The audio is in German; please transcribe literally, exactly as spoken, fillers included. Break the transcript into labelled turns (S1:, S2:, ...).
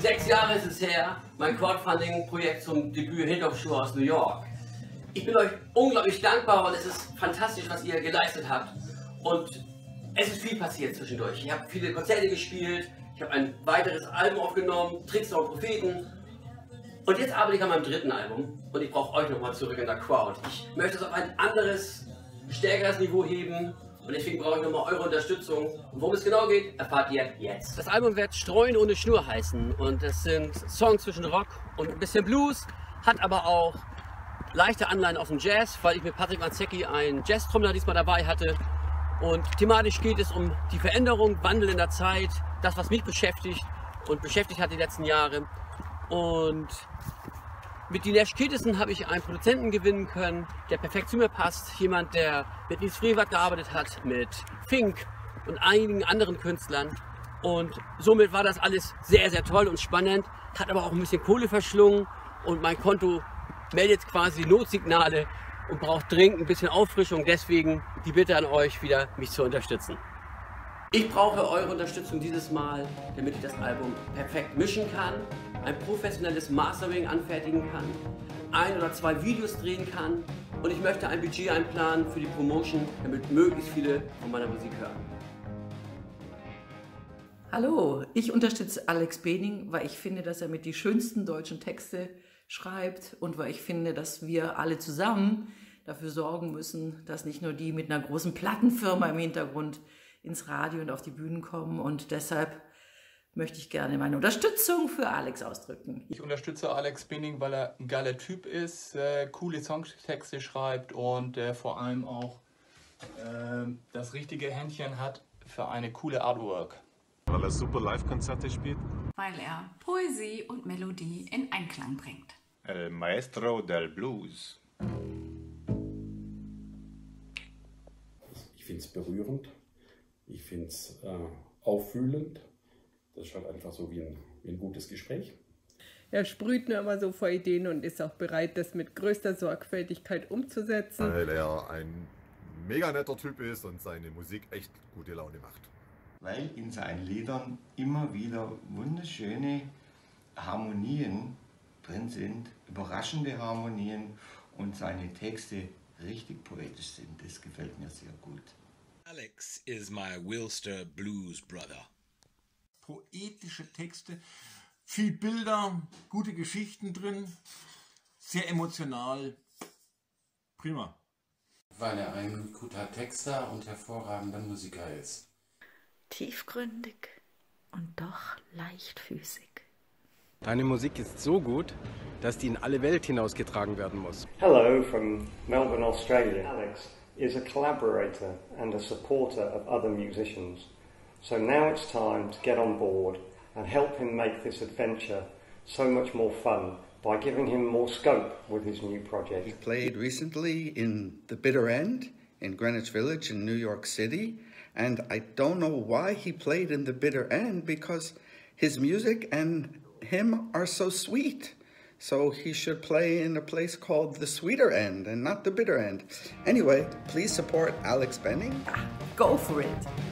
S1: Sechs Jahre ist es her, mein Crowdfunding-Projekt zum Debüt Hip-Hop-Show aus New York. Ich bin euch unglaublich dankbar und es ist fantastisch, was ihr geleistet habt. Und es ist viel passiert zwischendurch. Ich habe viele Konzerte gespielt, ich habe ein weiteres Album aufgenommen, Trickster und Propheten. Und jetzt arbeite ich an meinem dritten Album und ich brauche euch nochmal zurück in der Crowd. Ich möchte es auf ein anderes, stärkeres Niveau heben. Und deswegen brauche ich nochmal eure Unterstützung. Und worum es genau geht, erfahrt ihr jetzt. Das Album wird Streuen ohne Schnur heißen. Und es sind Songs zwischen Rock und ein bisschen Blues. Hat aber auch leichte Anleihen aus dem Jazz, weil ich mit Patrick Manzecki einen Jazz-Trommler diesmal dabei hatte. Und thematisch geht es um die Veränderung, Wandel in der Zeit. Das, was mich beschäftigt und beschäftigt hat die letzten Jahre. Und mit Dinesh Ketesen habe ich einen Produzenten gewinnen können, der perfekt zu mir passt. Jemand, der mit Nils Frevert gearbeitet hat, mit Fink und einigen anderen Künstlern. Und somit war das alles sehr, sehr toll und spannend. Hat aber auch ein bisschen Kohle verschlungen und mein Konto meldet quasi Notsignale und braucht dringend ein bisschen Auffrischung. Deswegen die Bitte an euch wieder, mich zu unterstützen. Ich brauche eure Unterstützung dieses Mal, damit ich das Album perfekt mischen kann, ein professionelles Mastering anfertigen kann, ein oder zwei Videos drehen kann und ich möchte ein Budget einplanen für die Promotion, damit möglichst viele von meiner Musik hören.
S2: Hallo, ich unterstütze Alex Bening, weil ich finde, dass er mit die schönsten deutschen Texte schreibt und weil ich finde, dass wir alle zusammen dafür sorgen müssen, dass nicht nur die mit einer großen Plattenfirma im Hintergrund ins Radio und auf die Bühnen kommen und deshalb möchte ich gerne meine Unterstützung für Alex ausdrücken.
S3: Ich unterstütze Alex Bening, weil er ein geiler Typ ist, äh, coole Songtexte schreibt und äh, vor allem auch äh, das richtige Händchen hat für eine coole Artwork.
S4: Weil er super Live-Konzerte spielt.
S5: Weil er Poesie und Melodie in Einklang bringt.
S4: El Maestro del Blues.
S6: Ich finde es berührend. Ich finde es äh, auffühlend. Das ist halt einfach so wie ein, wie ein gutes Gespräch.
S7: Er sprüht nur immer so vor Ideen und ist auch bereit, das mit größter Sorgfältigkeit umzusetzen.
S8: Weil er ein mega netter Typ ist und seine Musik echt gute Laune macht.
S9: Weil in seinen Liedern immer wieder wunderschöne Harmonien drin sind, überraschende Harmonien und seine Texte richtig poetisch sind. Das gefällt mir sehr gut.
S10: Alex is my Wilster Blues brother.
S11: Poetische Texte, viel Bilder, gute Geschichten drin, sehr emotional, prima.
S12: Weil er ein guter Texter und hervorragender Musiker ist.
S13: Tiefgründig und doch leichtfüßig.
S14: Deine Musik ist so gut, dass die in alle Welt hinausgetragen werden muss.
S15: Hello from Melbourne, Australia. Alex is a collaborator and a supporter of other musicians. So now it's time to get on board and help him make this adventure so much more fun by giving him more scope with his new project.
S16: He played recently in The Bitter End in Greenwich Village in New York City, and I don't know why he played in The Bitter End because his music and him are so sweet. So he should play in a place called The Sweeter End and not The Bitter End. Anyway, please support Alex Bening.
S2: Go for it!